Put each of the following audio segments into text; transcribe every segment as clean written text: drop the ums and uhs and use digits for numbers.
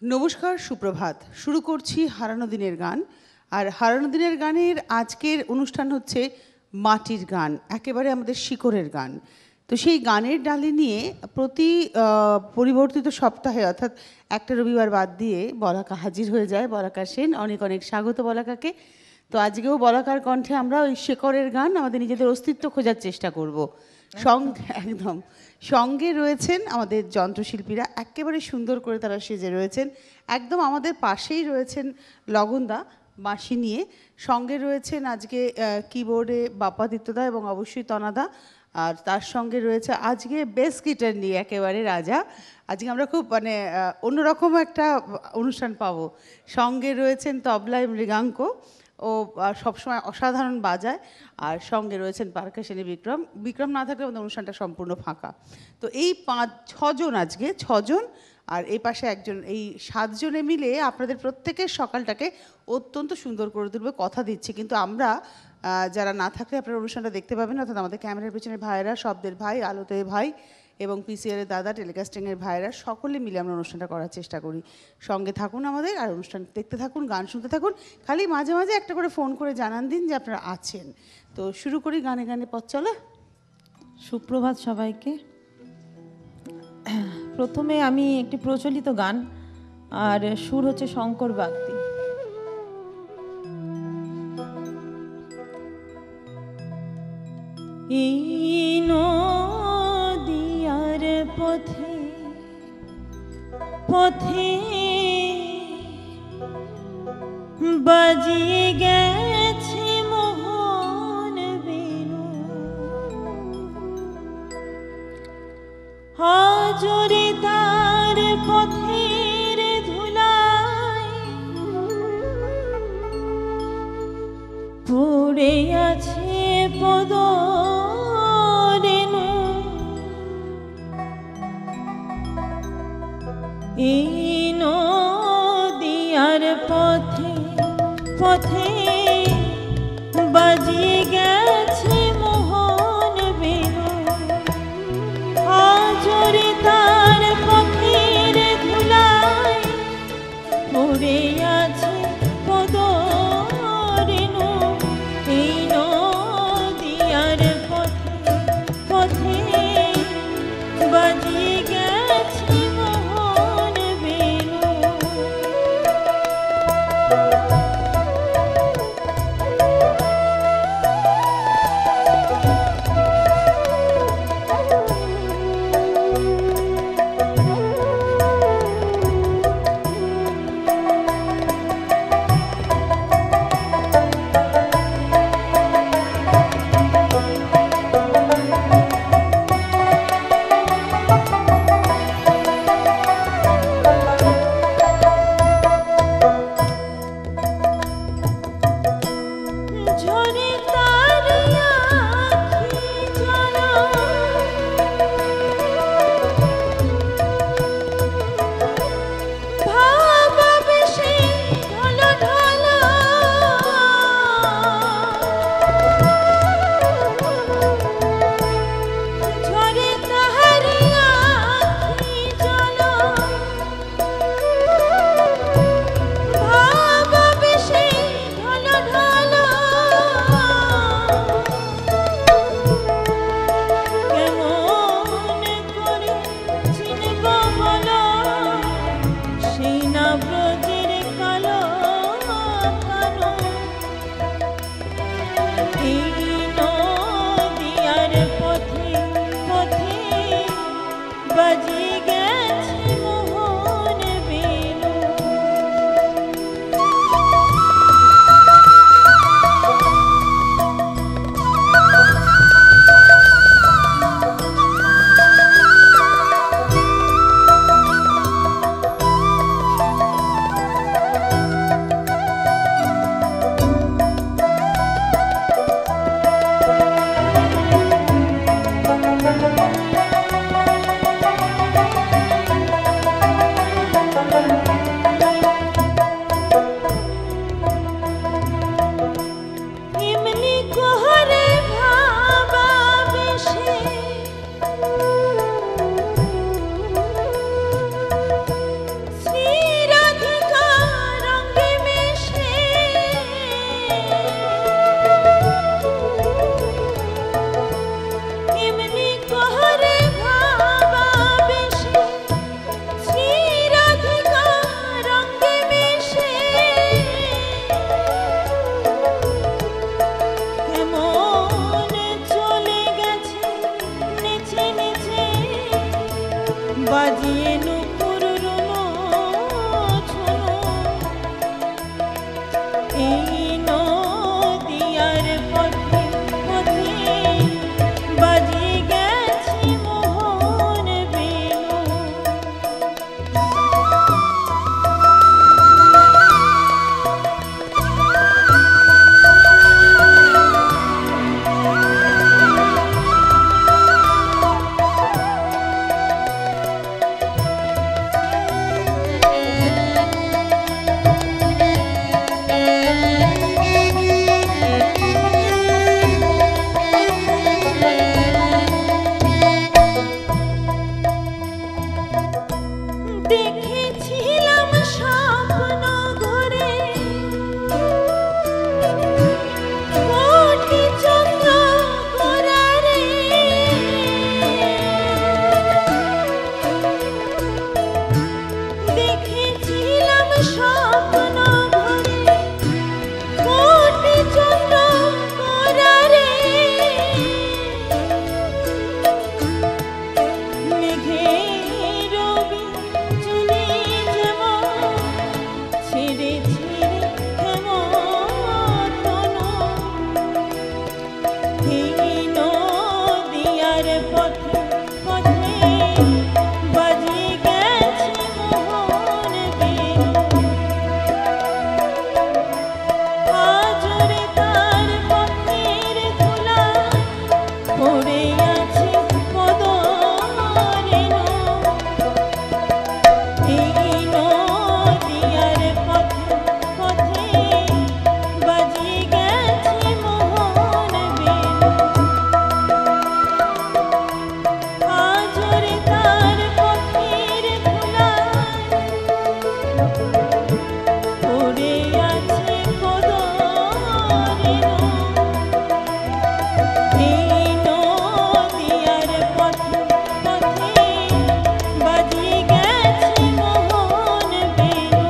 নমস্কার, সুপ্রভাত। শুরু করছি হারানো দিনের গান। আর হারানো দিনের গানের আজকের অনুষ্ঠান হচ্ছে মাটির গান, একেবারে আমাদের শিকড়ের গান। তো সেই গানের ডালি নিয়ে প্রতি পরিবর্তিত সপ্তাহে, অর্থাৎ একটা রবিবার বাদ দিয়ে বলাকা হাজির হয়ে যায়। বলাকা সেন, অনেক অনেক স্বাগত বলাকাকে। তো আজকেও বলাকার কণ্ঠে আমরা ওই শিকড়ের গান, আমাদের নিজেদের অস্তিত্ব খোঁজার চেষ্টা করব। একদম সঙ্গে রয়েছেন আমাদের যন্ত্রশিল্পীরা, একেবারে সুন্দর করে তারা সেজে রয়েছেন। একদম আমাদের পাশেই রয়েছেন লগনদা বাঁশি নিয়ে, সঙ্গে রয়েছেন আজকে কিবোর্ডে বাপ্পাদিত্যদা এবং অবশ্যই তনাদা, আর তার সঙ্গে রয়েছে আজকে বেস গিটার নিয়ে একেবারে রাজা। আজকে আমরা খুব অন্যরকম একটা অনুষ্ঠান পাবো। সঙ্গে রয়েছেন তবলায় মৃগাঙ্ক, ও সবসময় অসাধারণ বাজায়। আর সঙ্গে রয়েছেন পারকাশনী বিক্রম না থাকলে আমাদের অনুষ্ঠানটা সম্পূর্ণ ফাঁকা। তো এই 5-6 জন, আজকে 6 জন, আর এই পাশে একজন, এই 7 জনে মিলে আপনাদের প্রত্যেকের সকালটাকে অত্যন্ত সুন্দর করে তুলবে, কথা দিচ্ছি। কিন্তু আমরা যারা না থাকলে আপনারা অনুষ্ঠানটা দেখতে পাবেন, অর্থাৎ আমাদের ক্যামেরার পেছনের ভাইয়েরা, শব্দের ভাই, আলোতে ভাই এবং পিসিআরের দাদা, টেলিকাস্টিংয়ের ভাইয়েরা, সকলে মিলে আমরা অনুষ্ঠানটা করার চেষ্টা করি। সঙ্গে থাকুন আমাদের, আর অনুষ্ঠান দেখতে থাকুন, গান শুনতে থাকুন। খালি মাঝে মাঝে একটা করে ফোন করে জানান দিন যে আপনারা আছেন। তো শুরু করি গানে গানে পথ চলা। সুপ্রভাত সবাইকে। প্রথমে আমি একটি প্রচলিত গান, আর সুর হচ্ছে শঙ্কর বাগদি। এই নদিয়ার পথে পথে বাজিয়ে গেছে মোহন বেনু, হাজরে তার পথের ধুলায় পড়ে আছে পদ রেণু। এই নদিয়ার পথে পথে বাজিয়ে গেছে মোহন বেনু, হাজরে তার পথের ধুলায় পড়ে আছে পদ রেণু। এই নদিয়ার পথে পথে বাজিয়ে গেছে মোহন বেনু। স্বপ্ন ভরে কোটি চন্দ্র করারে মেঘের বিজুলি যেমন ছেড়ে ছেড়ে কেমন তনু এই নদিয়ার পথে পথে বাজি গেছে মোহন বেণু আজরে তার পথের ধুলা পড়ে আছে পদরেণু এই নদিয়ার পথে পথে বাজি গেছে মোহন বেণু আজরে তার পথের ধুলা পড়ে আছে পদরেণু এই নদিয়ার পথে পথে বাজি গেছে মোহন বেণু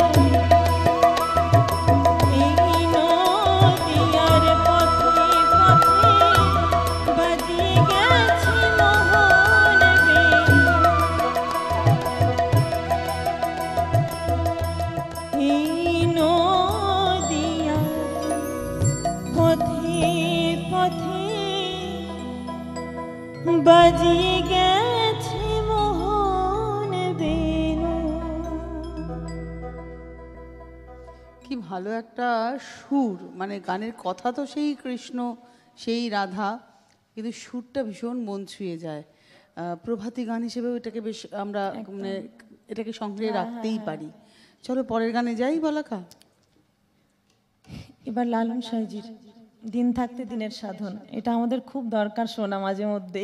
এই নদিয়ার পথে পথে বাজি গেছে মোহন বেণু এই নদিয়ার পথে পথে বাজিয়ে গেছে মোহন বেণু। কি ভালো একটা সুর, মানে গানের কথা তো সেই কৃষ্ণ সেই রাধা, কিন্তু সুরটা ভীষণ মন ছুঁয়ে যায়। প্রভাতী গান হিসেবেও এটাকে বেশ আমরা মানে এটাকে সংগ্রহে রাখতেই পারি। চলো পরের গানে যাই বলাকা। এবার লালন সাইজির দিন থাকতে দিনের সাধন, এটা আমাদের খুব দরকার শোনা মাঝে মধ্যেই।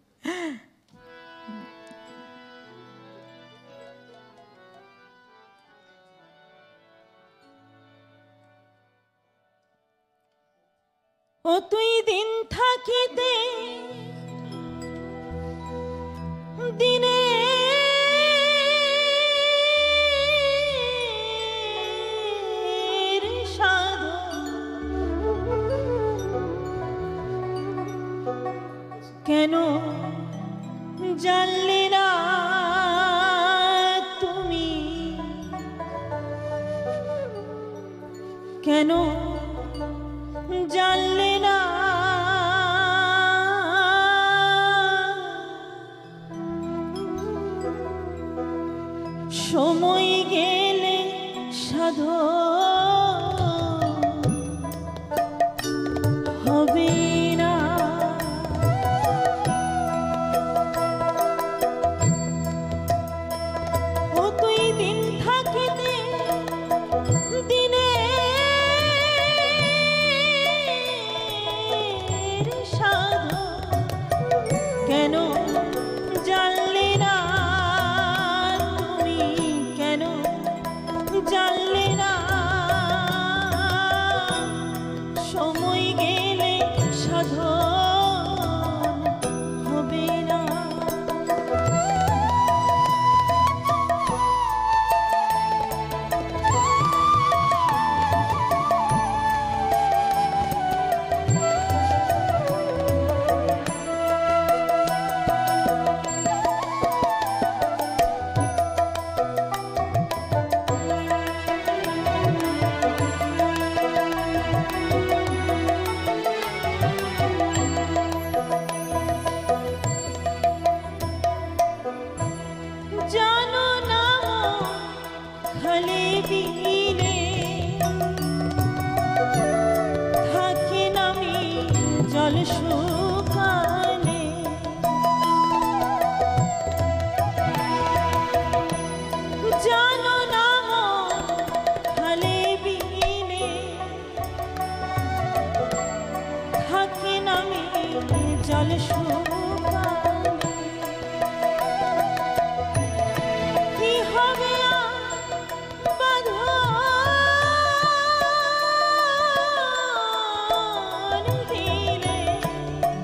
ও তুই দিন থাকিতে দিনে কেন জানলে না তুমি, কেন জানলে না সময় গেলে সাধন হবে না। ও তুই দিন থাকিতে দিনের সাধন কেন জানলে না তুমি, কেন জানলে না সময় গেলে সাধন হবে না। জানো না খালি বিলে থাকি নামি জল শুকালে, জানো না খালি বিলে থাকি নামি জল শুকালে। কি হবে বাঁধন দিলে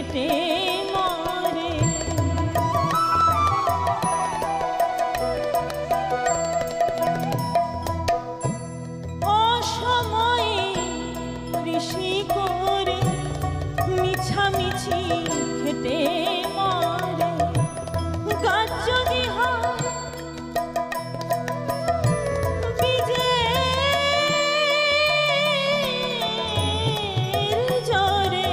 খেটে মরে। অসময়ে কৃষি করে মিছামিছি খেটে মরে। গাছ যদি হয় বীজের জোরে,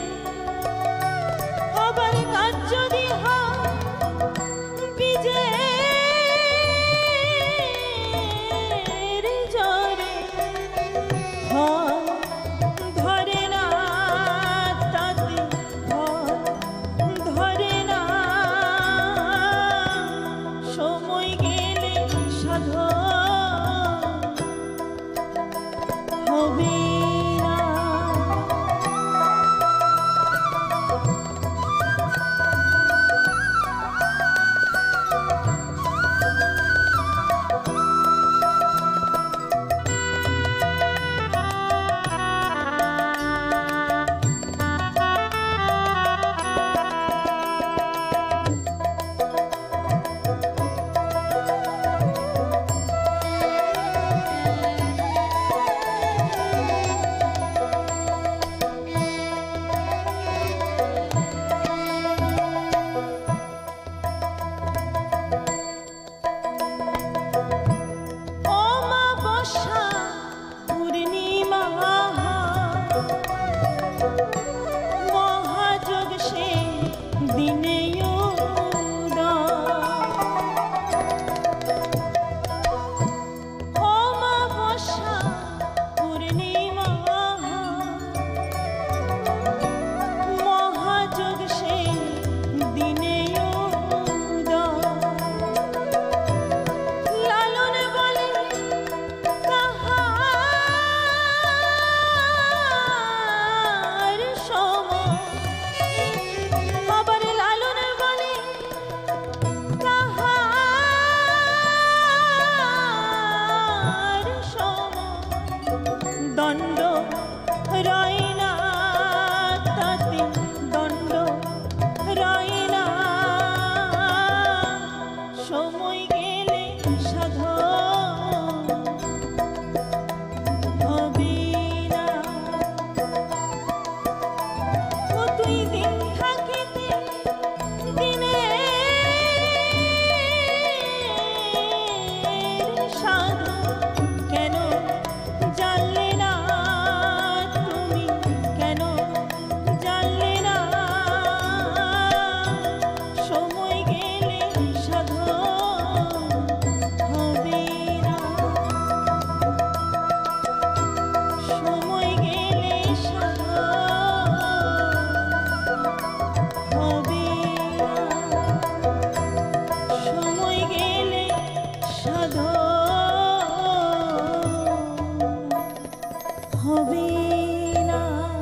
আবার গাছ যদি হয় বীজের জোরে, ফল ধরে না তাতে, ফল ধরে না। সময় গেলে সাধন হবে না। অমাবস্যা পূর্ণিমা মহাযোগ সে দিনে অমাবস্যা পূর্ণিমা মহাযোগ সে দিনে লালন বলে কাহার সময়, আবার লালন বলে কাহার সময়। দণ্ড রয় না তাতে, দণ্ড রয় না। সময় গেলে সাধন হবে না। ও তুই দিন থাকিতে দিনের সাধন কেন জানলে না তুমি, কেন জানলে না? সময় গেলে সাধন হবে না। সময় গেলে সাধন হবে না। সময় গেলে সাধন হবে না।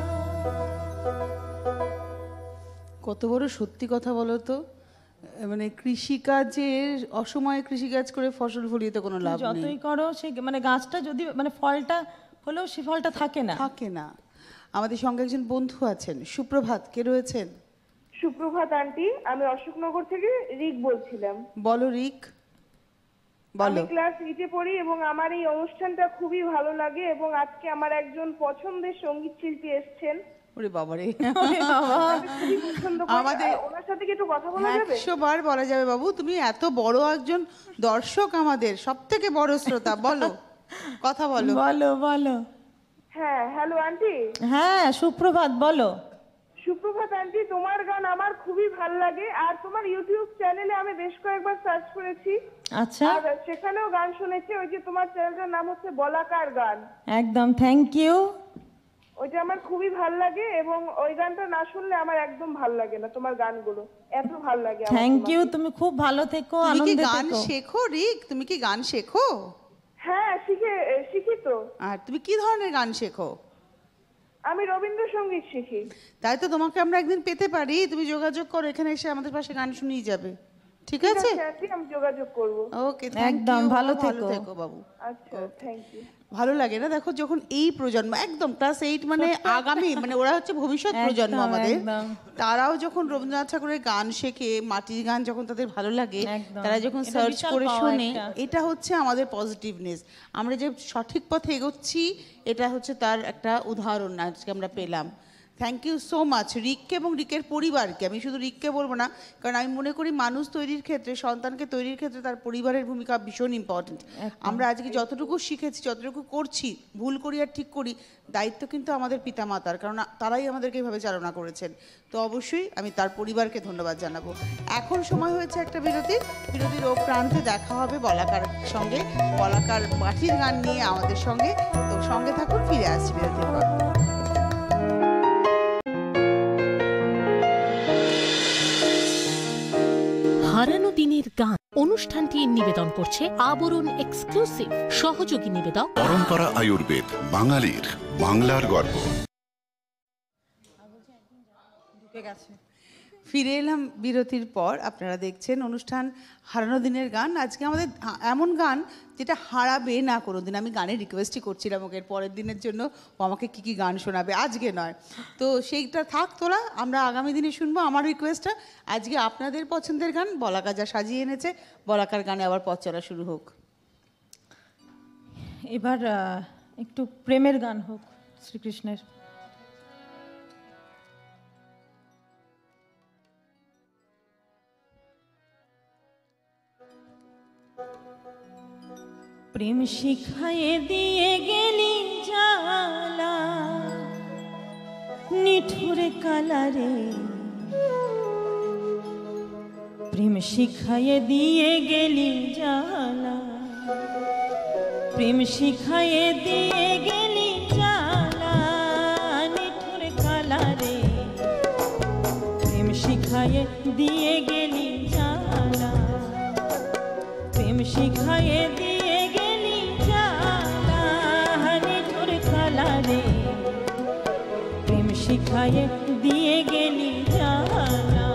কত বড় সত্যি কথা বলো তো। মানে কৃষিকাজের অসময়ে কৃষিকাজ করে ফসল ফলিয়ে তো কোনো লাভ নেই, যতই করো সে মানে গাছটা যদি মানে ফলটা হলেও সে ফলটা থাকে না। থাকে না। আমাদের সঙ্গে একজন বন্ধু আছেন, সুপ্রভাত, কে রয়েছেন? সুপ্রভাত আন্টি, আমি অশোকনগর থেকে রিক বলছিলাম। বলো রিক, বলো। আমি ক্লাস 8-এ পড়ি এবং আমার এই অনুষ্ঠানটা খুবই ভালো লাগে এবং আজকে আমার একজন পছন্দের সঙ্গীত শিল্পী এসেছেন। ওরে বাবারে, আমি খুবই পছন্দ করি। আমাদের- ওনার সাথে কি একটু কথা বলা যাবে? 100 বার বলা যাবে বাবু, তুমি এত বড় একজন দর্শক, আমাদের সব থেকে বড় শ্রোতা, বলো, কথা বলো। বলো বলো। হ্যাঁ, হ্যালো আন্টি। হ্যাঁ সুপ্রভাত, বলো। সুপ্রভাত আন্টি, তোমার গান আমার খুবই ভালো লাগে আর তোমার ইউটিউব চ্যানেলে আমি বেশ কয়েকবার সার্চ করেছি। আচ্ছা, আর সেখানেও গান শুনেছি। ওই যে তোমার চ্যানেলটার নাম হচ্ছে বলাকার গান, একদম থ্যাংক ইউ। ওইটা আমার খুবই ভাল লাগে এবং ওই গানটা না শুনলে আমার একদম ভাল লাগে না। তোমার গানগুলো এত ভাল লাগে আমার। থ্যাংক ইউ, তুমি খুব ভালো থেকো, তুমি কি আনন্দে গান থেকো। শেখো রিক? তুমি কি গান শেখো? হ্যাঁ, শিখি তো। আর তুমি কি ধরনের গান শেখো? আমি রবীন্দ্রসঙ্গীত শিখি। তাই তো তোমাকে আমরা একদিন পেতে পারি, তুমি যোগাযোগ করো, এখানে এসে আমাদের পাশে গান শুনিয়ে যাবে। ঠিক আছে, আন্টি, আমি যোগাযোগ করব। ওকে, থ্যাংক একদম, ইউ, ভালো ভালো থেকো। থেকো বাবু। আচ্ছা, থ্যাংক ইউ। ভালো লাগে না, দেখো যখন এই প্রজন্ম একদম ক্লাস 8 মানে আগামী মানে ওরা হচ্ছে ভবিষ্যৎ প্রজন্ম একদম, আমাদের, একদম। তারাও যখন রবীন্দ্রনাথ ঠাকুরের গান শেখে, মাটির গান যখন তাদের ভালো লাগে, একদম। তারা যখন এটা সার্চ বিশাল করে পাওয়া শোনে, একটা। এটা হচ্ছে আমাদের পজিটিভনেস। আমরা যে সঠিক পথে এগোচ্ছি এটা হচ্ছে তার একটা উদাহরণ আজকে আমরা পেলাম। থ্যাংক ইউ সো মাচ রিককে এবং রিকের পরিবারকে। আমি শুধু রিককে বলবো না, কারণ আমি মনে করি মানুষ তৈরির ক্ষেত্রে, সন্তানকে তৈরির ক্ষেত্রে তার পরিবারের ভূমিকা ভীষণ ইম্পর্টেন্ট। আমরা আজকে যতটুকু শিখেছি, যতটুকু করছি, ভুল করি আর ঠিক করি, দায়িত্ব কিন্তু আমাদের পিতামাতার, কারণ তারাই আমাদেরকে এইভাবে চালনা করেছেন। তো অবশ্যই আমি তার পরিবারকে ধন্যবাদ জানাবো। এখন সময় হয়েছে একটা বিরতির ও প্রান্তে দেখা হবে বলাকার সঙ্গে, বলাকার মাটির গান নিয়ে আমাদের সঙ্গে। তো সঙ্গে থাকুন, ফিরে আসছি বিরতির পর। হারানো দিনের গান অনুষ্ঠানটি নিবেদন করছে আবরণ এক্সক্লুসিভ, সহযোগী নিবেদক পরম্পরা আয়ুর্বেদ, বাঙালির বাংলার গর্ব। ফিরে এলাম বিরতির পর। আপনারা দেখছেন অনুষ্ঠান হারানো দিনের গান। আজকে আমাদের এমন গান যেটা হারাবে না কোনো দিন। আমি গানের রিকোয়েস্টই করছিলাম ওকে পরের দিনের জন্য, ও আমাকে কী কী গান শোনাবে, আজকে নয়। তো সেইটা থাক তোরা, আমরা আগামী দিনে শুনবো। আমার রিকোয়েস্টটা আজকে আপনাদের পছন্দের গান বলাকা যা সাজিয়ে এনেছে, বলাকার গানে আবার পথ চলা শুরু হোক। এবার একটু প্রেমের গান হোক শ্রীকৃষ্ণের। প্রেম শিখায়ে দিয়ে গেলি জালা, নিঠুরে কালারে। প্রেম শিখায়ে দিয়ে গেলি জালা, প্রেম শিখায়ে দিয়ে গেলি জালা, নিঠুরে কালারে। প্রেম শিখায়ে দিয়ে গেলি জালা, প্রেম শিখায়ে দিয়ে গেলি জালা, নিঠুরে কালারে। প্রেম শিখায়ে দিয়ে গেলি জালা।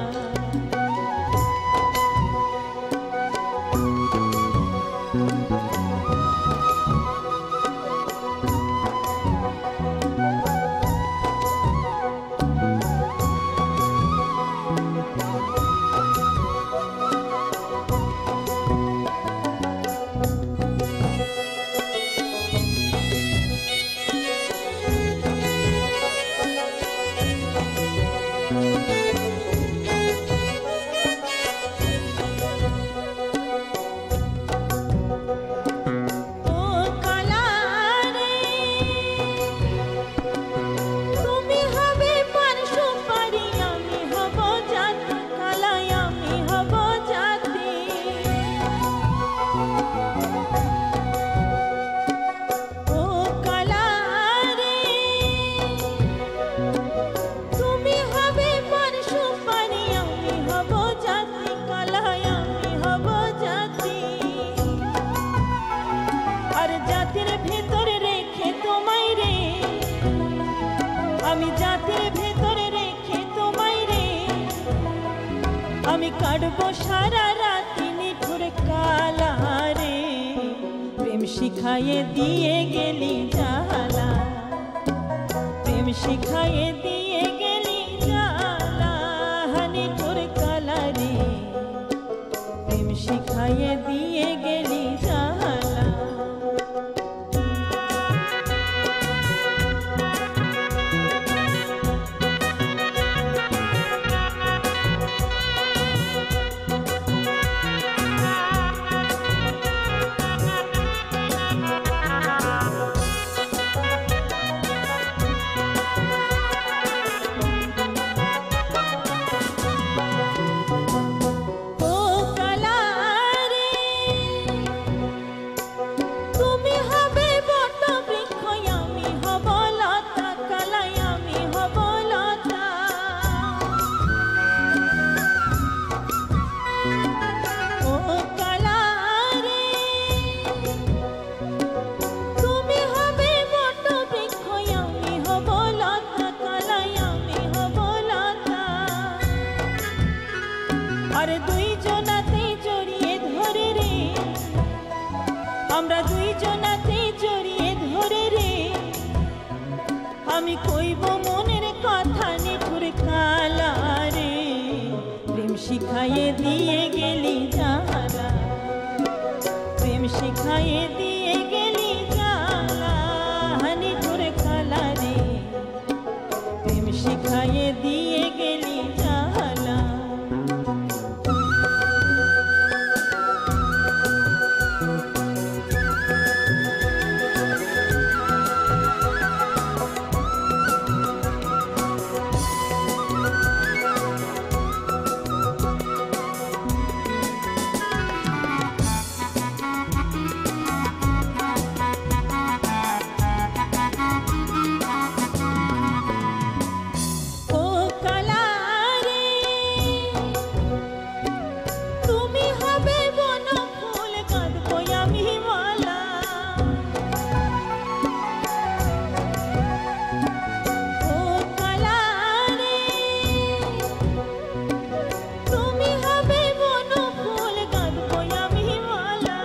কাটবো সারা রাতি নিঠুর কালারে। প্রেম শিখায়ে দিয়ে গেলি জালা, প্রেম শিখায়ে দিয়ে গেলি জালা, নিঠুর কালারে। প্রেম শিখায়ে দিয়ে গেলি জালা। শিখায়ে দিয়ে গেলি জ্বালা হানি তোর কালা রে প্রেম শিখায়ে দিয়ে গেলি জ্বালা ও কালা রে তুমি হবে বন ফুল কাঁদবো আমি মালা ও কালা রে তুমি হবে বন ফুল কাঁদবো আমি মালা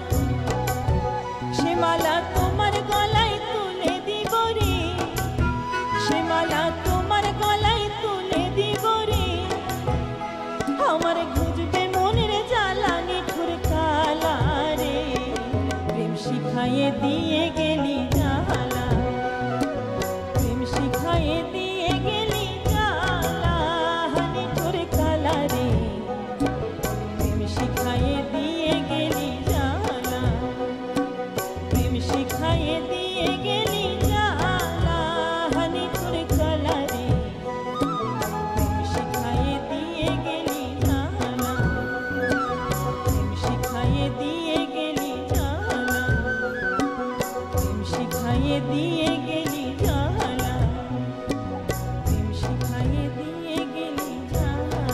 সে মালা তোমার গলায় তুলে দিব রে সে মালা তোমার গলায় তুলে দিব রে আমার খুঁজবে মনের জ্বালা নিঠুর কালা রে প্রেম শিখায়ে দিয়ে গেলি জ্বালা প্রেম শিখায়ে দিয়ে গেলি জ্বালা নিঠুর কালা রে প্রেম শিখায়ে দিয়ে গেলি জ্বালা প্রেম শিখায়ে দিয়ে গেলি জ্বালা হানি তোর কালা রে প্রেম শিখায়ে দিয়ে গেলি জ্বালা প্রেম শিখায়ে দিয়ে গেলি জ্বালা প্রেম শিখায়ে দিয়ে গেলি জ্বালা প্রেম শিখায়ে দিয়ে গেলি জ্বালা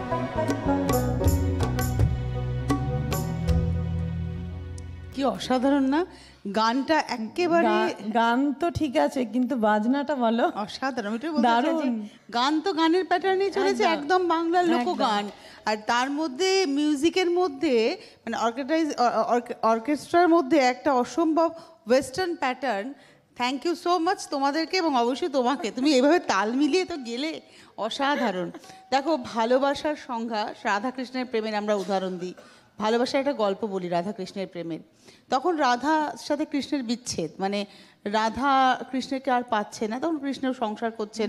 কি অসাধারণ না গানটা, একেবারে গান তো ঠিক আছে কিন্তু বাজনাটা বলো অসাধারণ। আমি এটাই বলতে চাই যে দারুণ। গান তো গানের প্যাটার্নই চলেছে, একদম। একদম বাংলার একদম। লোকগান, আর তার মধ্যে মিউজিকের মধ্যে মানে অর্কেস্ট্রার মধ্যে একটা অসম্ভব western pattern. Thank you so much তোমাদেরকে, এবং অবশ্যই তোমাকে, তুমি এইভাবে তাল মিলিয়ে তো গেলে অসাধারণ। দেখো, ভালোবাসার সংজ্ঞা, রাধাকৃষ্ণের প্রেমের আমরা উদাহরণ দিই। ভালোবাসার একটা গল্প বলি রাধাকৃষ্ণের প্রেমের। তখন রাধার সাথে কৃষ্ণের বিচ্ছেদ, মানে রাধা কৃষ্ণকে আর পাচ্ছে না, তখন কৃষ্ণ সংসার করছেন,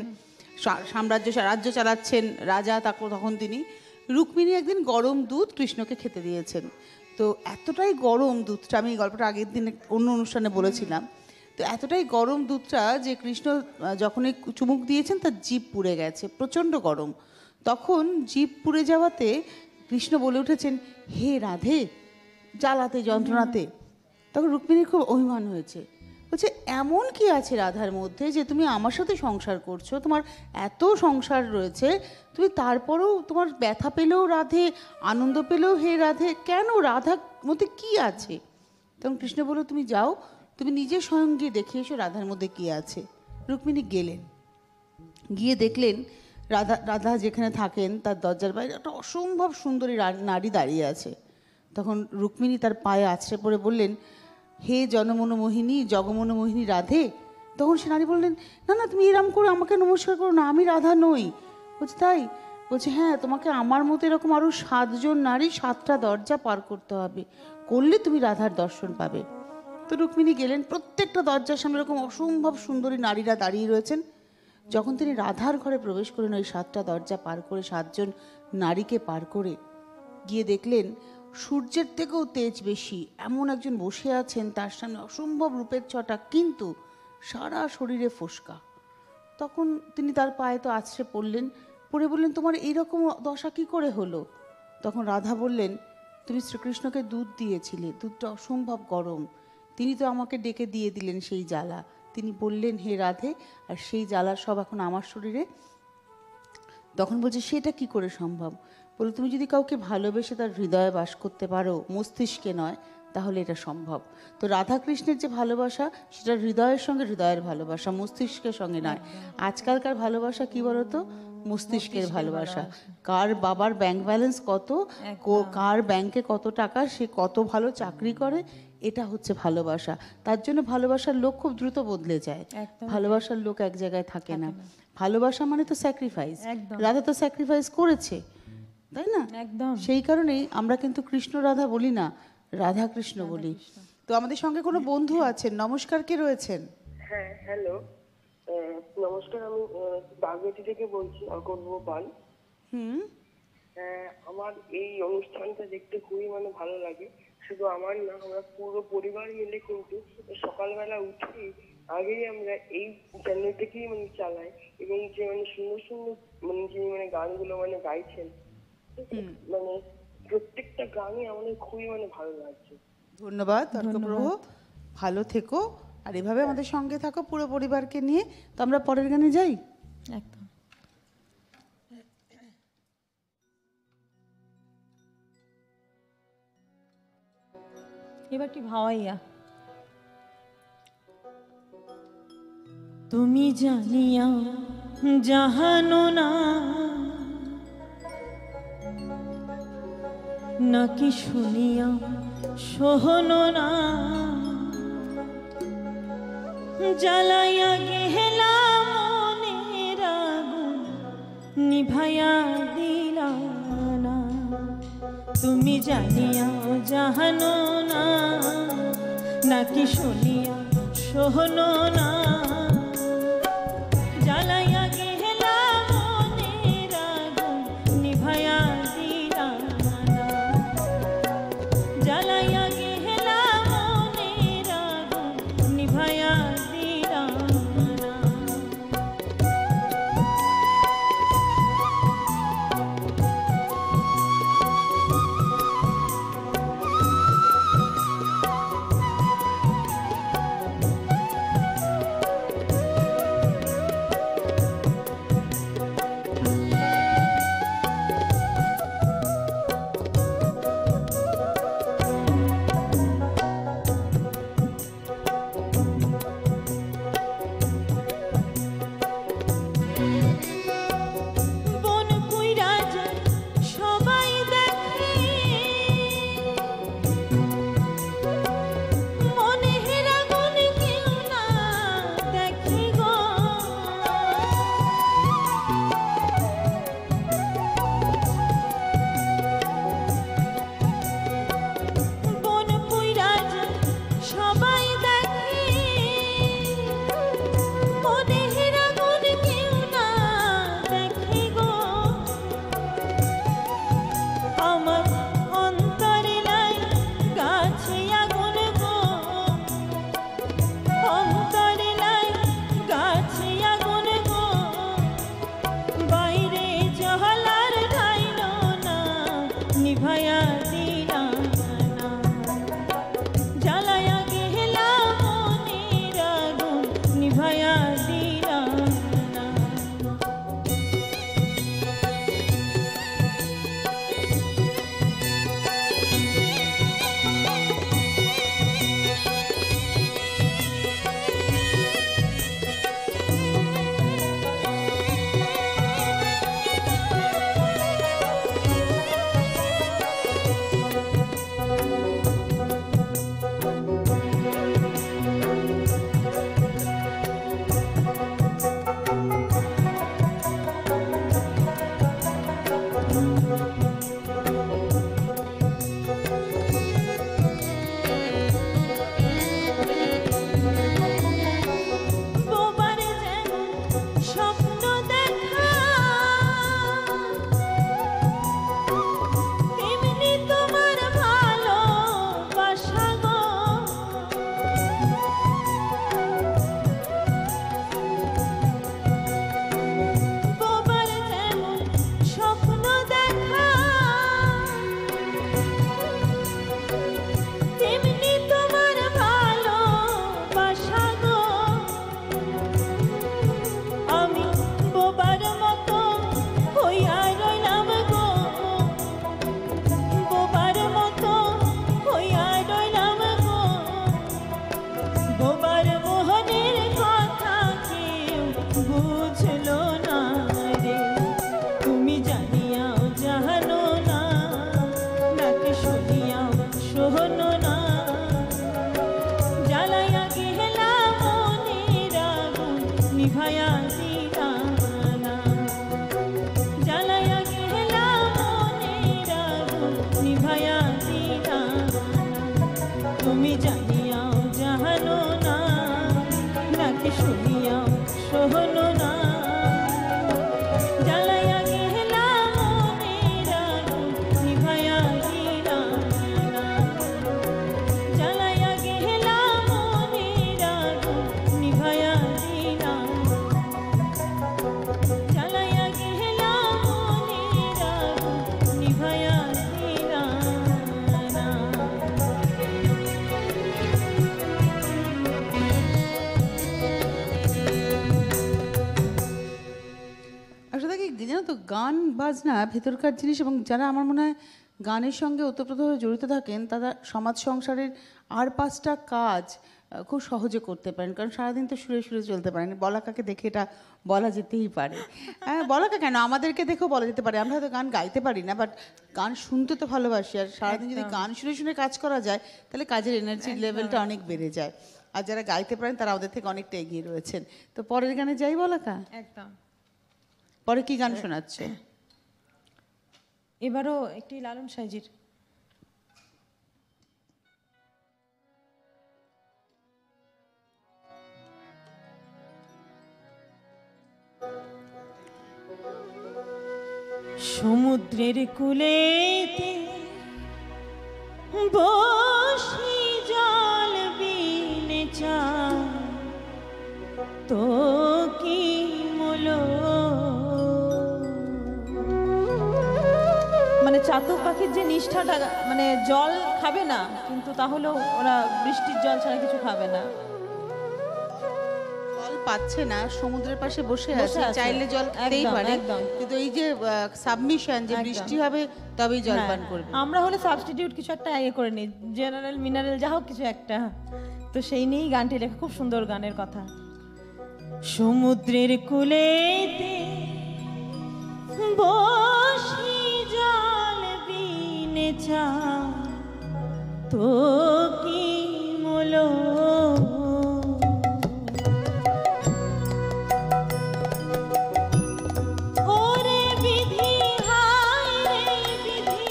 রাজ্য চালাচ্ছেন রাজা। তখন তিনি রুক্মিণী একদিন গরম দুধ কৃষ্ণকে খেতে দিয়েছেন। তো এতটাই গরম দুধটা, আমি এই গল্পটা আগের দিন অন্য অনুষ্ঠানে বলেছিলাম, তো এতটাই গরম দুধটা যে কৃষ্ণ যখনই চুমুক দিয়েছেন তার জিভ পুড়ে গেছে, প্রচণ্ড গরম। তখন জিভ পুড়ে যাওয়াতে কৃষ্ণ বলে উঠেছেন, হে রাধে, জ্বালাতে যন্ত্রণাতে। তখন রুক্মিণীর খুব অভিমান হয়েছে, বলছে এমন কি আছে রাধার মধ্যে যে তুমি আমার সাথে সংসার করছো, তোমার এত সংসার রয়েছে, তুমি তারপরেও তোমার ব্যথা পেলেও রাধে, আনন্দ পেলেও হে রাধে, কেন রাধার মধ্যে কি আছে? তখন কৃষ্ণ বলল, তুমি যাও, তুমি নিজে স্বয়ং গিয়ে দেখে এসো রাধার মধ্যে কি আছে। রুক্মিণী গেলেন, গিয়ে দেখলেন রাধা যেখানে থাকেন তার দরজার বাইরে একটা অসম্ভব সুন্দরী নারী দাঁড়িয়ে আছে। তখন রুক্মিণী তার পায়ে আছড়ে পড়ে বললেন, হে জনমনোমোহিনী, জগমনোমোহিনী রাধে। তখন সে নারী বললেন, না না, তুমি এরম করে আমাকে নমস্কার করো না, আমি রাধা নই। বলছে তাই? বলছে হ্যাঁ, তোমাকে আমার মতো এরকম আরও 7 জন নারী 7টা দরজা পার করতে হবে, করলে তুমি রাধার দর্শন পাবে। তো রুক্মিণী গেলেন, প্রত্যেকটা দরজার সামনে এরকম অসম্ভব সুন্দরী নারীরা দাঁড়িয়ে রয়েছেন। যখন তিনি রাধার ঘরে প্রবেশ করেন, ওই 7টা দরজা পার করে 7 জন নারীকে পার করে গিয়ে দেখলেন সূর্যের থেকেও তেজ বেশি এমন একজন বসে আছেন, তার সামনে অসম্ভব রূপের ছটা, কিন্তু সারা শরীরে ফোস্কা। তখন তিনি তার পায়ে তো আছড়ে পড়লেন, পড়ে বললেন, তোমার এইরকম দশা কি করে হলো? তখন রাধা বললেন, তুমি শ্রীকৃষ্ণকে দুধ দিয়েছিলে, দুধটা অসম্ভব গরম, তিনি তো আমাকে ডেকে দিয়ে দিলেন সেই জ্বালা। তিনি বললেন, হে রাধে, আর সেই জ্বালা সব এখন আমার শরীরে। তখন বলছে, সেটা কি করে সম্ভব? বলে, তুমি যদি কাউকে ভালোবেসে তার হৃদয়ে বাস করতে পারো, মস্তিষ্কে নয়, তাহলে এটা সম্ভব। তো রাধাকৃষ্ণের যে ভালোবাসা, সেটা হৃদয়ের সঙ্গে হৃদয়ের ভালোবাসা, মস্তিষ্কের সঙ্গে নয়। আজকালকার ভালোবাসা কি বলতো? মস্তিষ্কের ভালোবাসা। কার বাবার ব্যাংক ব্যালেন্স কত, কার ব্যাংকে কত টাকা, সে কত ভালো চাকরি করে, এটা হচ্ছে ভালোবাসা। তার জন্য ভালোবাসার লোক খুব দ্রুত বদলে যায়, ভালোবাসার লোক এক জায়গায় থাকে না। ভালোবাসা মানে তো স্যাক্রিফাইস, রাধা তো স্যাক্রিফাইস করেছে, তাই না? একদম। সেই কারণেই আমরা কিন্তু কৃষ্ণ রাধা বলি না, রাধা কৃষ্ণ বলি। তো আমাদের সঙ্গে কোনো বন্ধু আছেন, নমস্কার, কে রয়েছেন? হ্যাঁ, হ্যালো, নমস্কার। আমি বাগেটি থেকে বলছি, অকর্ব পাল। আমার এই অনুষ্ঠানটা দেখতে খুবই ভালো লাগে। শুধু আমার না, আমরা পুরো পরিবার মিলে কিন্তু সকালবেলা উঠেই আগেই আমরা এই চ্যানেলটাকেই চালাই, এবং যে সুন্দর সুন্দর যিনি গানগুলো গাইছেন, প্রত্যেকটা গানই আমাদের খুবই ভালো লাগছে। ধন্যবাদ তর্কপ্রহ, ভালো থেকো আর এভাবে আমাদের সঙ্গে থাকো পুরো পরিবারকে নিয়ে। তো আমরা পরের গানে যাই। একদম। এবারটি ভাওয়াইয়া। তুমি জানিয়া জাহানো না, নাকি শুনিয়া সহনো না, জ্বালাইয়া গেলা মনের আগুন নিভাইয়া দিলা না। তুমি জানিয়া জাহানো না, নাকি শুনিয়া সহনো না, জ্বালাইয়া গেলা মনের আগুন নিভাইয়া দিলা না, জ্বালাইয়া গেলা মনের আগুন নিভাইয়া দিলা না। তুমি জানি শুনিয়া শোনো না, জ্বালাইয়া গেলাম মনের আগুন নিভাইয়া দিলাম না, জ্বালাইয়া গেলাম মনের আগুন নিভাইয়া দিলাম, জ্বালাইয়া গেলাম মনের আগুন নিভাইয়া দিলাম না। আসলে কি জানো তো, গান বাজনা ভেতরকার জিনিস, এবং যারা আমার মনে হয় গানের সঙ্গে ওতপ্রোতভাবে জড়িত থাকেন তারা সমাজ সংসারের আর 5টা কাজ খুব সহজে করতে পারেন, কারণ সারাদিন তো সুরে সুরে চলতে পারেন। বলাকাকে দেখে এটা বলা যেতেই পারে। হ্যাঁ, বলাকা কেন, আমাদেরকে দেখেও বলা যেতে পারে। আমরা হয়তো গান গাইতে পারি না, বাট গান শুনতে তো ভালোবাসি, আর সারাদিন যদি গান শুনে শুনে কাজ করা যায় তাহলে কাজের এনার্জি লেভেলটা অনেক বেড়ে যায়। আর যারা গাইতে পারেন তারা আমাদের থেকে অনেকটা এগিয়ে রয়েছেন। তো পরের গানে যাই বলাকা। একদম। পরে কি গান শোনাচ্ছে? এবারও একটি লালন সাইজির। সমুদ্রের কূলেতে বসি জল বিনে চায় তো কি মলো, মানে চাতক পাখির যে নিষ্ঠাটা, মানে জল খাবে না কিন্তু তাহলেও ওরা বৃষ্টির জল ছাড়া কিছু খাবে না। জল পাচ্ছে না, সমুদ্রের পাশে বসে বসে আছে, আছে। চাইলে জল খেতেই একদম, পারে, একদম। কিন্তু এই যে সাবমিশন, যে একদম। বৃষ্টি হবে তবেই জল পান করবে। আমরা হলে সাবস্টিটিউট কিছু একটা ইয়ে করে নিই, জেনারেল মিনারেল যা হোক কিছু একটা। তো সেই নিয়েই গানটি লেখা, খুব সুন্দর গানের কথা। সমুদ্রের কূলেতে বসি জল বিনে চায় তো কি মলো, ওরে বিধি হায় রে বিধি,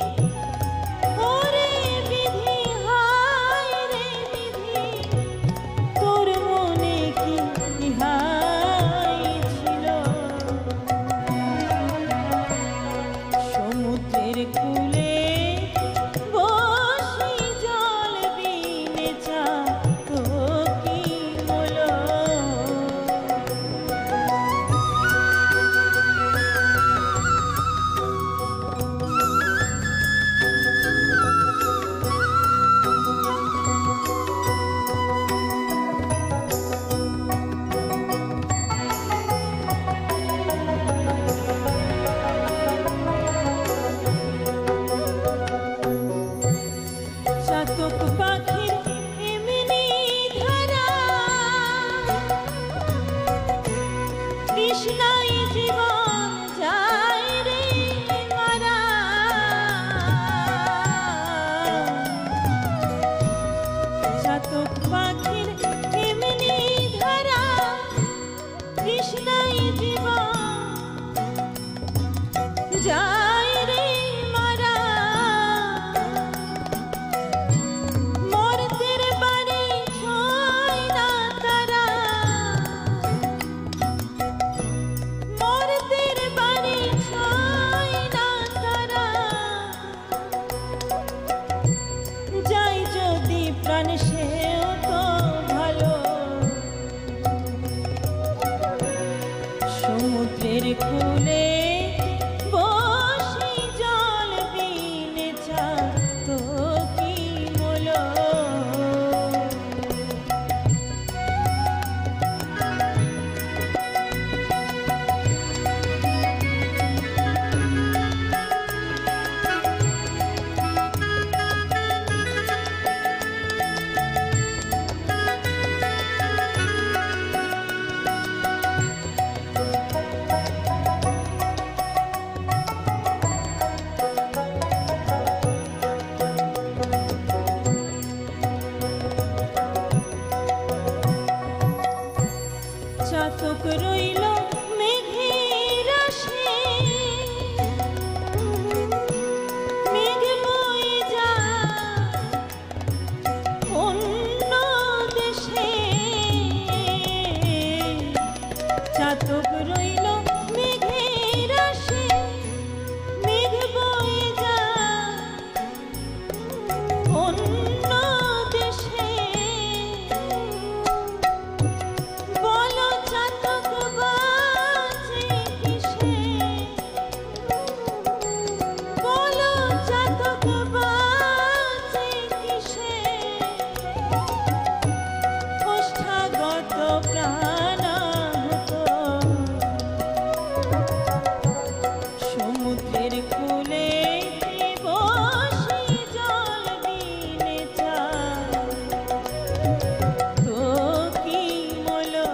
ওরে বিধি হায় রে বিধি, তোর মনে কি ইহাই ছিল, সমুদ্রের কূলে বসি জল বিনে চায় তো কি হলো। চাতক পাখির এমনি ধারা, তৃষ্ণায় জীবন যায় রে মারা, চাতক পাখির এমনি ধারা, তৃষ্ণায় জীবন যায় রে মারা, মরতের বাড়ি ছয় না তারা, মরতের বাড়ি ছয় না তারা, যাই যদি প্রাণ সেও তো ভালো, সমুদ্রের কূলে বসি জল বিনে চায় তো কি হলো। চাতক রইল মেঘের আশে, মেঘ বয়ে যায় অন্য দেশে। বলো চাতক বাঁচে কিসে, বলো চাতক বাঁচে কিসে, ওষ্ঠাগত প্রাণাহত সমুদ্রের কূলে বসি জল বিনে চায় তো কি মলো।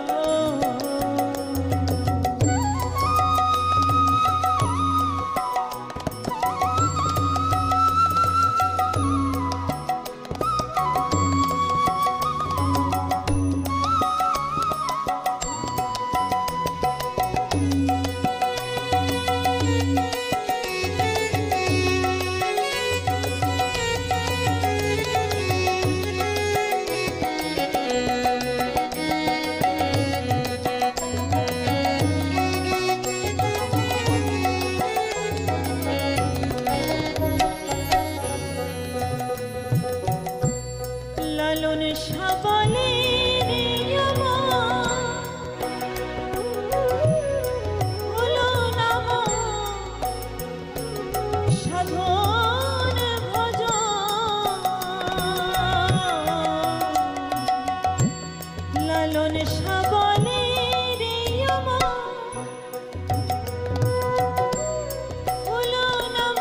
লালন সাবালে রে আমার হলো নাম সাধন ভজন। লালন সাবালে রে আমার হলো নাম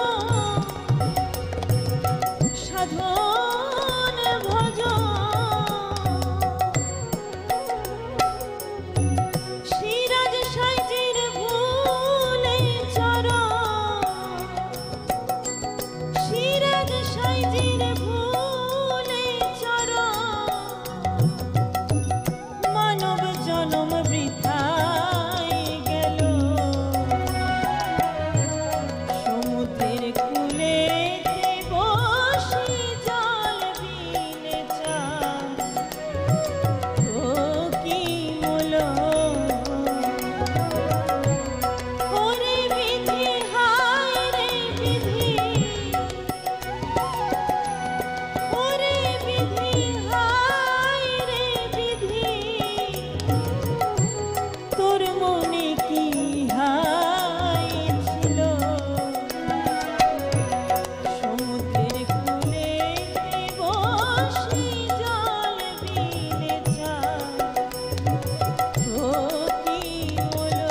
সাধন ভজন। সিরাজ সাইজির ভুলে চরণ, সিরাজ সাইজির ভুলে চরণ। মানব জনম বৃথায় গেল সমুদ্রের কূলে বসি জল বিনে চায় তো কি মলো। ওরে বিধি হায় রে বিধি, ওরে বিধি হায় রে বিধি, তোর মনে কি হায় ছিল। সমুদ্রের কূলে বসি জল বিনে চায় তো কি মলো।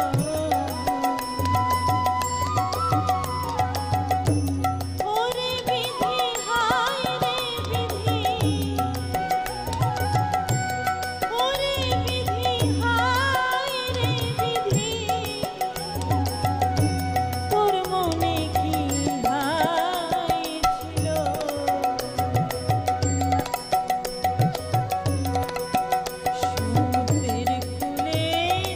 ওরে বিধি হায় রে বিধি, ওরে বিধি হায় রে বিধি, তোর মনে কি হায় ছিল। সমুদ্রের কূলে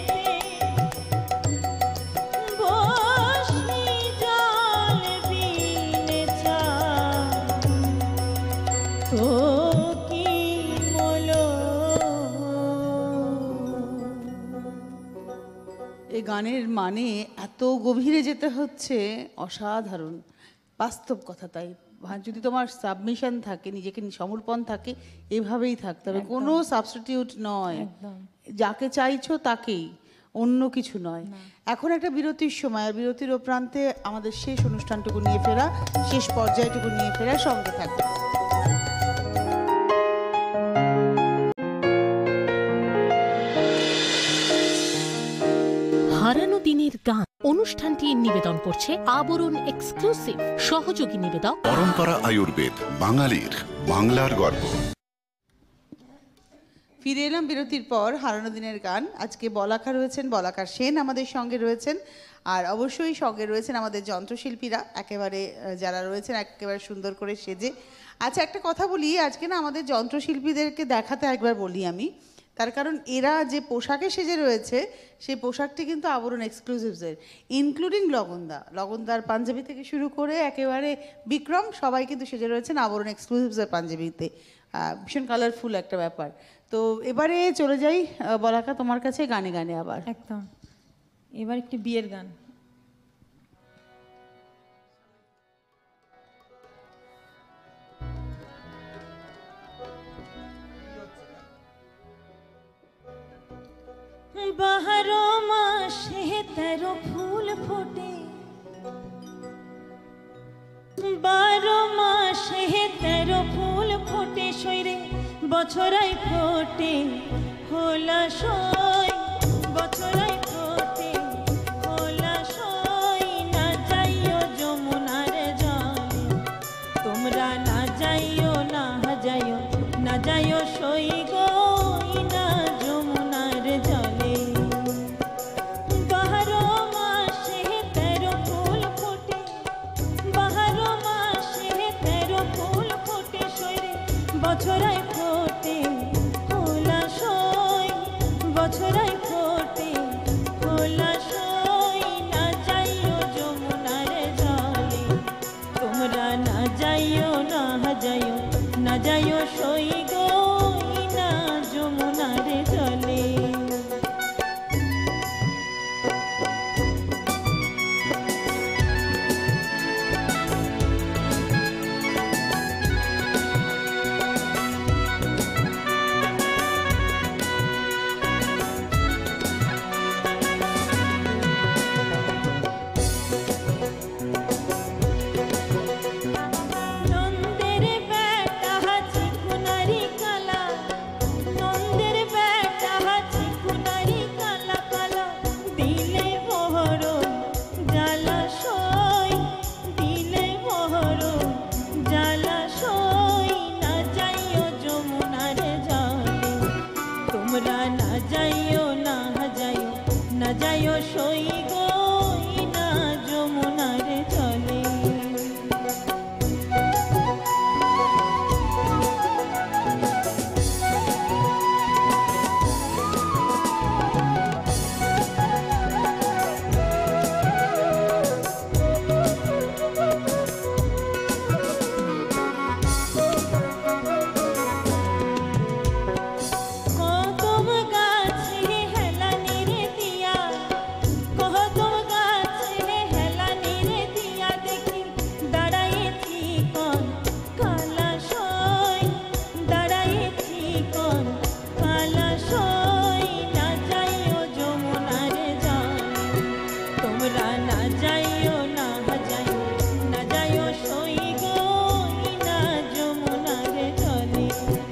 বসি জল বিনে চায় তো কি মলো। এই গানের মানে এত গভীরে যেতে হচ্ছে, অসাধারণ বাস্তব কথা। তাই যদি তোমার সাবমিশন থাকে, নিজেকে সমর্পণ থাকে, এভাবেই থাকতে হবে, কোনো সাবস্টিটিউট নয়। যাকে চাইছো তাকেই, অন্য কিছু নয়। এখন একটা বিরতির সময়, আর বিরতির প্রান্তে আমাদের শেষ অনুষ্ঠানটুকু নিয়ে ফেরা, শেষ পর্যায়টুকু নিয়ে ফেরা, সঙ্গে থাকবে। হারানো দিনের গান অনুষ্ঠানটি নিবেদন করছে আবরণ এক্সক্লুসিভ। সহযোগী নিবেদক পরম্পরা আয়ুর্বেদ, বাঙালির বাংলার গর্ব। ফিরে এলাম বিরতির পর। হারানো দিনের গান, আজকে বলাকা রয়েছেন, বলাকার সেন আমাদের সঙ্গে রয়েছেন, আর অবশ্যই সঙ্গে রয়েছেন আমাদের যন্ত্রশিল্পীরা, একেবারে যারা রয়েছেন একেবারে সুন্দর করে সেজে। আচ্ছা, একটা কথা বলি, আজকে না আমাদের যন্ত্রশিল্পীদেরকে দেখাতে একবার বলি আমি, তার কারণ এরা যে পোশাকে সেজে রয়েছে সেই পোশাকটি কিন্তু আবরণ এক্সক্লুসিভসের, ইনক্লুডিং লগনদার পাঞ্জাবি থেকে শুরু করে একেবারে বিক্রম, সবাই কিন্তু সেজে রয়েছেন আবরণ এক্সক্লুসিভসের পাঞ্জাবিতে। ভীষণ কালারফুল একটা ব্যাপার। তো এবারে চলে যাই বলাকা তোমার কাছে, গানে গানে আবার একদম এবার একটি বিয়ের গান। বারো মাসে 13 ফুল ফোটে, 12 মাসে 13 ফুল ফোটে, শৈরে বছরাই ফোটে হোলা সই, বছরাই ফোটে হোলা সই। না যাইও যমুনার জলে, তোমরা না যাইও, না যাইও, না যাইও সই গো, না যমুনার জলে। 12 মাসে 13 ফুল ফোটে, 12 মাসে 13 ফুল ফোটে, শৈরে বছরাই ফোটে হোলা সই, বছরাই ফোটে হোলা সই। না যাইও যমুনার জলে, তোমরা না যাইও, না যাইও, না যাইও সই গো, না যমুনার জলে। নন্দের বেটা হাজি কুনারি কালা, নন্দের বেটা হাজি কুনারি কালা, কালা দিলে বহর জ্বালা সই, দিলে বহর জ্বালা সই। না যাইও যমুনার জলে, তোমরা না যাইও, না যাইও, না যাইও সই গো, না যমুনার জলে। কদম গাছে হেলানি রে দিয়া, কদম গাছে হেলানি রে দিয়া, দেখি দাঁড়াইছি কোন কালা সই, দাঁড়াইছি কোন কালা সই। না যাইও যমুনার জলে, তোমরা না যাইও, না যাইও, না যাইও সই গো, না যমুনার জলে।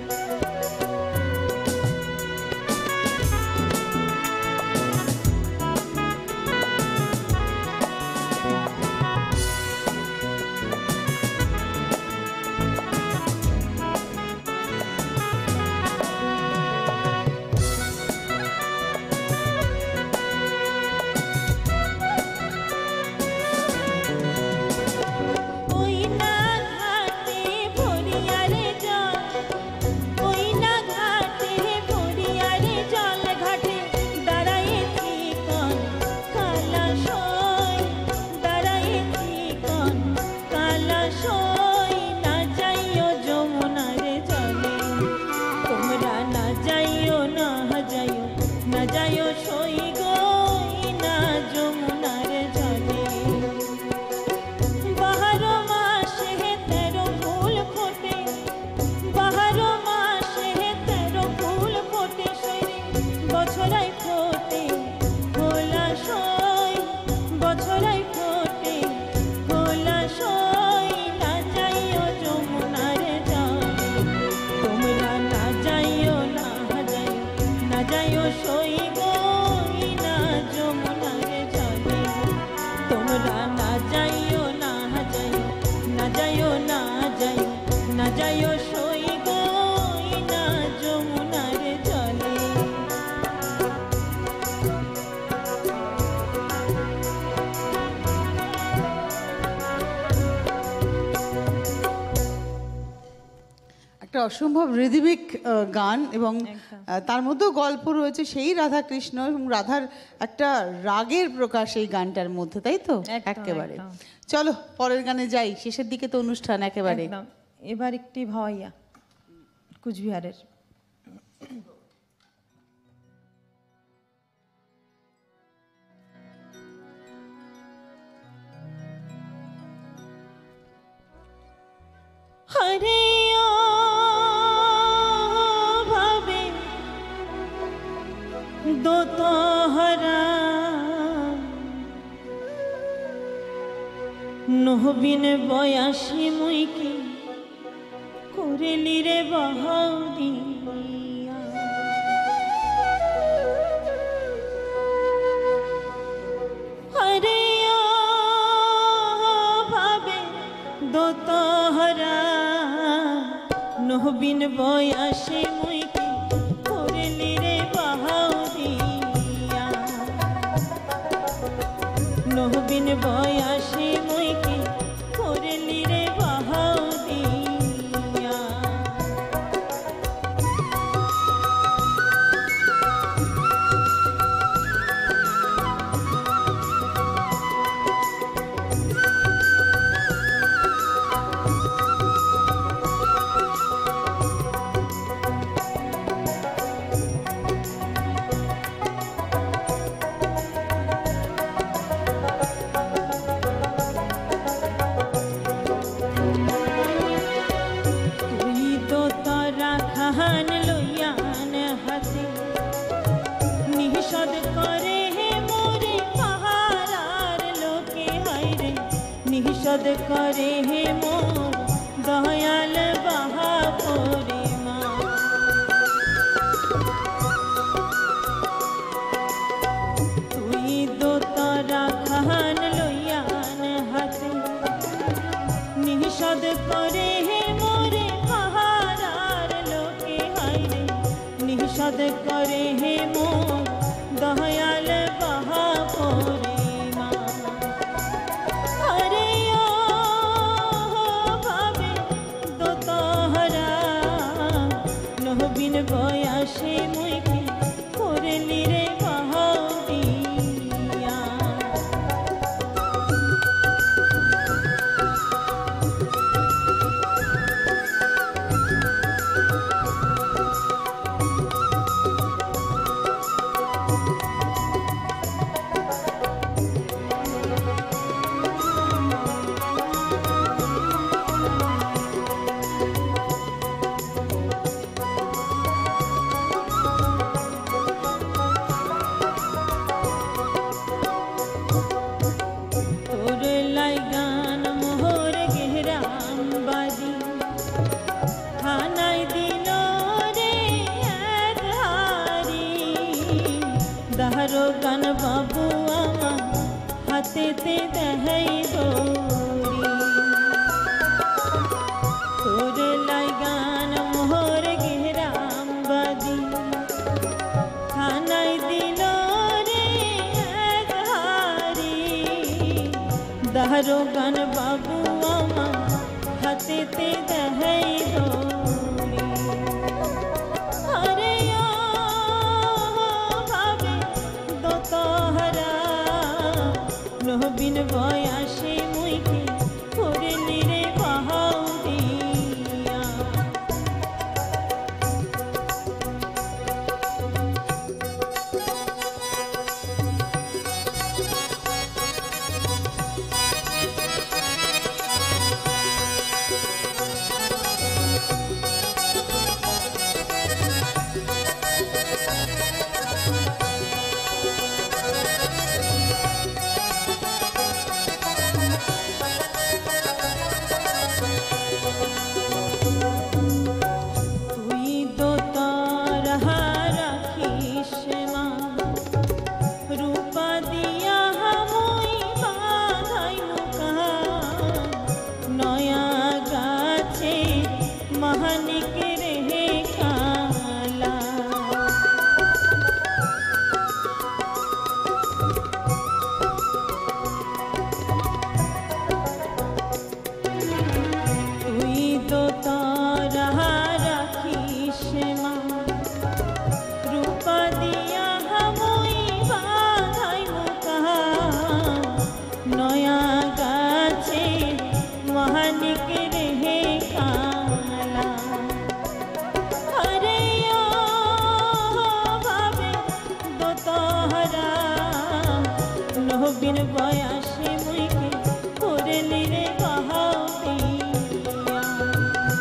ওই না ঘাটে ভরিয়া রে জল, ওই না ঘাটে ভরিয়া রে জল, ঘাটে দাঁড়াইছি কোন কালা সই, দাঁড়াইছি কোন কালা সই। না যাইও যমুনার জলে, তোমরা না যাইও, না যাইও, না যাইও সই গো, না যমুনার জলে। 12 মাসে 13 ফুল ফোটে, 12 মাসে 13 ফুল ফোটে, শৈরে বছরাই ফোটে হোলা সই, বছরাই ফোটে হোলা সই। না যাইও যমুনার জলে, তোমরা না যাইও, না যাইও, না যাইও সই গো, না যমুনার জলে। তোমরা না যাইও, না যাইও, না যাইও, না যাইও, না যাইও সই গো, না যমুনার জলে। একটা অসম্ভব ঋদ্বিক গান, এবং তার মধ্যেও গল্প রয়েছে সেই রাধা কৃষ্ণ এবং রাধার একটা রাগের প্রকাশ এই গানটার মধ্যে, তাই তো? একদম, একেবারে। একদম। চলো পরের গানে যাই, শেষের দিকে তো অনুষ্ঠান একেবারে। একদম। এবার একটি ভাওয়াইয়া কুচবিহারের। হরে ও ভাবে দোতহরা নহবিন বয়াসী মুইকে করেলি রে বাহাউরিয়া। হরে ও ভাবে দোতহরা নহবিন বয়াসী মুইকে করেলি রে বাহাউরিয়া। নহবিন বয়াসী মুইকে করেলি রে বাহাউরিয়া। খান লইয়ান হাতে নিষদ করে হে মোরে পাহারার লোকে হাইরে। নিষদ করে হে মোর দয়াল বাহাপরে মা। তুই দোতরা খান লইয়ান হাতে নিষদ করে হে মোরে নিষদ করে হে মোর দয়াল বাহাপরে মা। হরে ও ভাবে দোতহরা নহবিন বয়াসে মুইকে করেলি রে বাহাউরিয়া। তোর লাইগান মোহর গেহরাম বাজি খানাই দিল রে একহারি। দাহরো গান বাবু আমার হাতেতে দেহাই দৌড়ি। তোর লাইগান মোহর গেহরাম বাজি খানাই দিল রে একহারি। দাহরো গান বাবু আমার হাতেতে দেহাই দৌড়ি। হরে ও ভাবে দোতহরা নহবিন বয়াসে মুইকে করেলি রে বাহাউরিয়া। তুই দোতরা রাখিস মা রূপা দিয়া মুই বাঁধাই মুকা। নয়া গাছে মহানিক রে খালা। তুই দোতরা রাখিস মা রূপা দিয়া মুই বাঁধাই মুকা। নয়া গাছে মহানিক রে কালা। হরে ও ভাবে দোতহরা নহবিন বয়াসে মুইকে করেলি রে বাহাউরিয়া।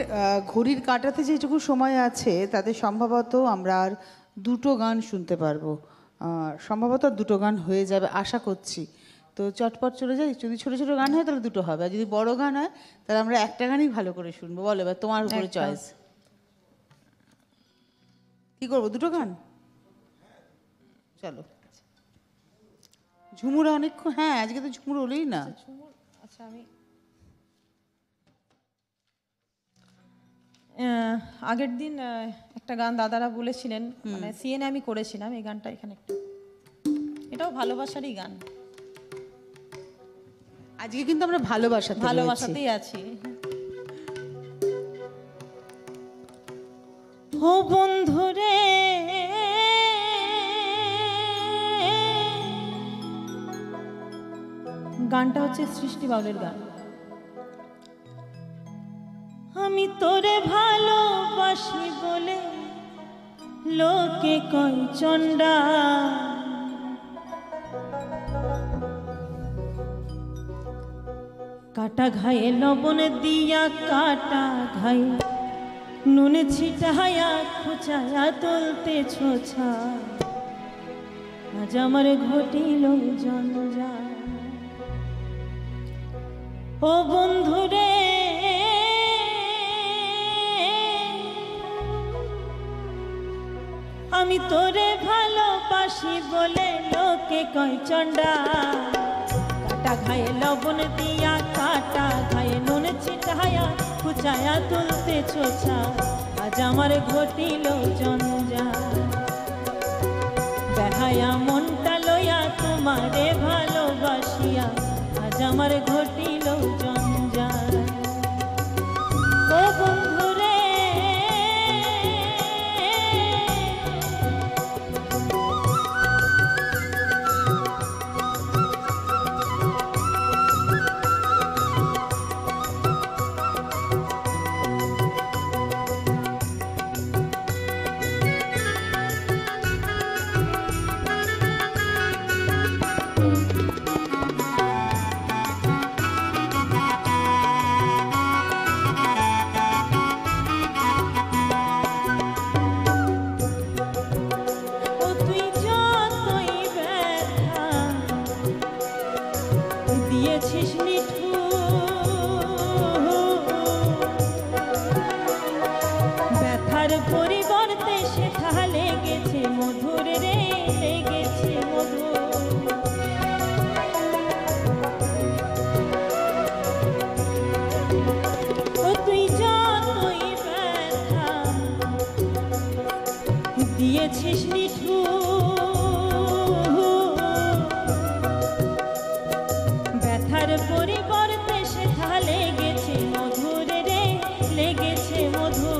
ঘড়ির কাঁটাতে যেটুকু সময় আছে তাতে সম্ভবত আমরা আর দুটো গান শুনতে পারবো। সম্ভবত দুটো গান হয়ে যাবে আশা করছি। তো চটপট চলে যাই। যদি ছোট ছোট গান হয় তাহলে দুটো হবে, আর যদি বড় গান হয় তাহলে আমরা একটা গানই ভালো করে শুনবো। বলো এবার তোমার উপরে চয়েস। কি করবো, দুটো গান? চলো। ঝুমুর অনেকক্ষণ, হ্যাঁ আজকে তো ঝুমুর হলোই না। আচ্ছা আমি আগের দিন একটা গান দাদারা বলেছিলেন, মানে সিএনএ আমি করেছিলাম এই গানটা, এখানে একটা, এটাও ভালোবাসারই গান। আজকে কিন্তু আমরা ভালোবাসাতেই আছি। ও বন্ধুরে গানটা হচ্ছে সৃষ্টি বাউলের গান। আমি তোরে ভালোবাসি বলে লোকে কয় চন্ডা, কাটা ঘায়ে লবণ দিয়া কাটা ঘায়ে নুন ছিটায়া খুচায়া তুলতে ছোছা, আজ আমার ঘটিল জঞ্জাল। ও বন্ধুরে আমি তোরে ভালোবাসি বলে লোকে কয় চন্ডা, কাটা ঘায়ে লবণ দিয়া কাটা ঘায়ে নুন ছিটায়া খুচায়া তুলতে ছোছা, আজ আমার ঘটিল জঞ্জাল। বেহায়া মনটা লইয়া তোমারে ভালোবাসিয়া আজ আমার ঘটিল জঞ্জাল। ও বন্ধুরে পরিবর্তে সেটা লেগেছে মধুর রে, লেগেছে মধুর। ও তুই যতই ব্যথা দিয়েছিস নিঠুর, ব্যথার পরিবর্তে সেটা লেগেছে মধুর রে, লেগেছে মধুর।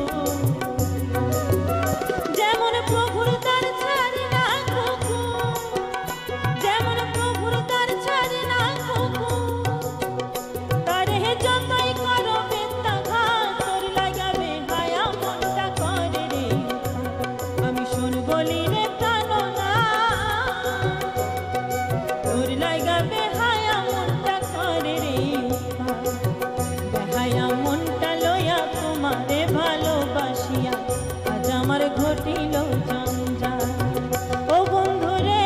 ঘটিল জঞ্জাল। ও বন্ধুরে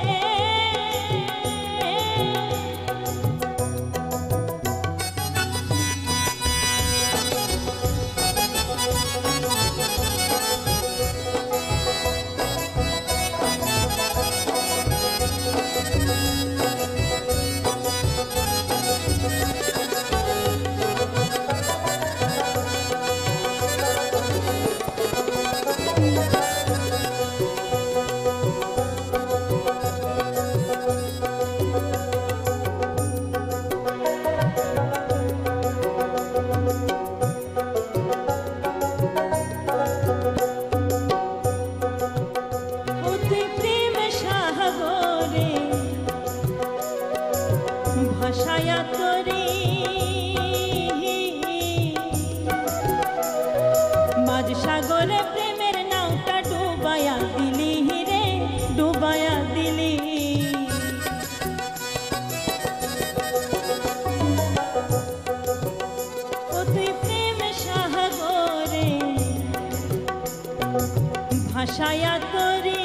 ভাষায়া করি মাঝ সাগরে প্রেমের নাওটা ভাষায়া করি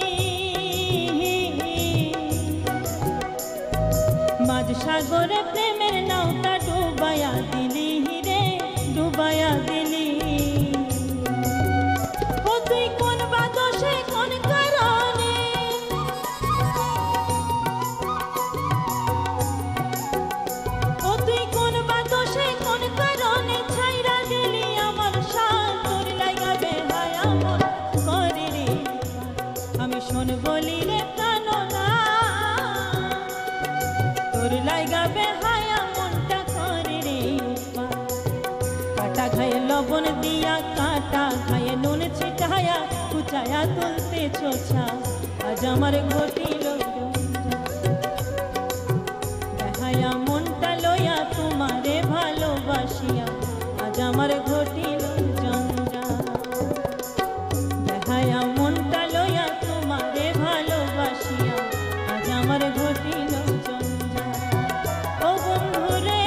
মাঝ সাগরে প্রেমের নাওটা ডুবায়া দিলি রে ডুবায়া দিলি ও তুই কোন বাদশে কোন কারণে ও তুই কোন বাদশে কোন কারণে ছাইরা দিলি আমার শান তোর লাগা বেহায় আমার করে রে আমি শোন বলি রে প্রাণনা তোর লাগা বেহায়া মনটা করে রে কাটা খায় লবণ দিয়া কাটা খায় নুন ছিটায়া কুচায়া তুলতে ছোছা আজ আমার ঘটিল বেহায়া মনটা লইয়া তোমারে ভালোবাসিয়া আজ আমার ঘটিল জঞ্জাল বেহায়া মনটা লইয়া তোমারে ভালোবাসিয়া আজ আমার ঘটিল জঞ্জাল ও বন্ধুরে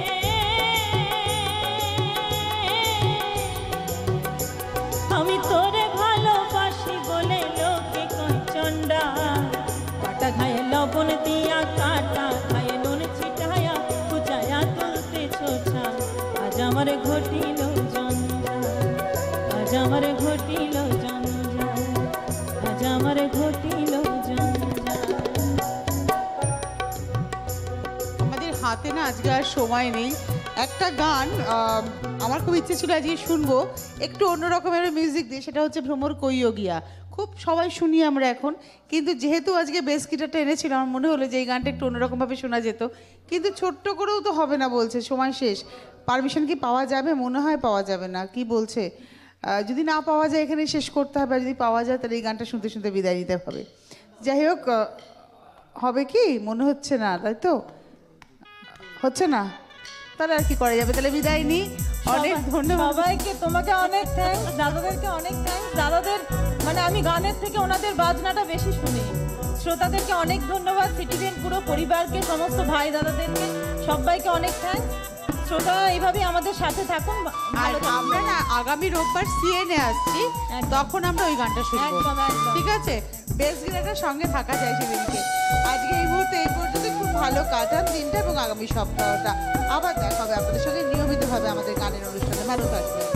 আমি তোরে ভালোবাসি বলে লোকে কয় চন্ডা কাটা খায় লবণ দিয়া কাটা খায় নুন ছিটায়া কুচায়া তুলতে ছোছা আজ আমার ঘটিল জঞ্জাল আজ আমার ঘটিল জঞ্জাল আজ আমার ঘটিল জঞ্জাল আমাদের হাতে না আজকে আর সময় নেই। একটা গান আমার খুব ইচ্ছে ছিল আজকে শুনবো একটু অন্য রকমের মিউজিক দিয়ে, সেটা হচ্ছে ভ্রমর কইও গিয়া। খুব সবাই শুনি আমরা এখন, কিন্তু যেহেতু আজকে বেস গিটারটা এনেছিল আমার মনে হলো যে এই গানটা একটু অন্যরকমভাবে শোনা যেত, কিন্তু ছোট্ট করেও তো হবে না বলছে, সময় শেষ। পারমিশন কি পাওয়া যাবে? মনে হয় পাওয়া যাবে না, কি বলছে? যদি না পাওয়া যায় এখানে শেষ করতে হবে, আর যদি পাওয়া যায় তাহলে এই গানটা শুনতে শুনতে বিদায় নিতে হবে। যাই হোক, হবে কি মনে হচ্ছে না, তাই তো? হচ্ছে না, তাহলে আর কি করা যাবে, তাহলে বিদায় নিই। অনেক ধন্যবাদ সবাইকে, তোমাকে অনেক থ্যাঙ্কস, দাদাদেরকে অনেক থ্যাঙ্কস। দাদাদের মানে আমি গানের থেকে ওনাদের বাজনাটা বেশি শুনি। শ্রোতাদেরকে অনেক ধন্যবাদ, সিটিজেন পুরো পরিবারকে, সমস্ত ভাই দাদাদেরকে সবাইকে অনেক থ্যাঙ্কস। শ্রোতারা এইভাবে আমাদের সাথে থাকুন। আর আমরা না আগামী রোববার সিএনএ আসছি, তখন আমরা ওই গানটা শুনবো, একদম একদম। ঠিক আছে? বেস গিটারটার সঙ্গে থাকা যায় সেদিনকে। আজকে এই মুহূর্তে এই পর্যন্ত খুব ভালো কাটান দিনটা, এবং আগামী সপ্তাহটা আবার দেখা হবে আপনাদের সঙ্গে নিয়মিতভাবে আমাদের গানের অনুষ্ঠানে। ভালো থাকবেন।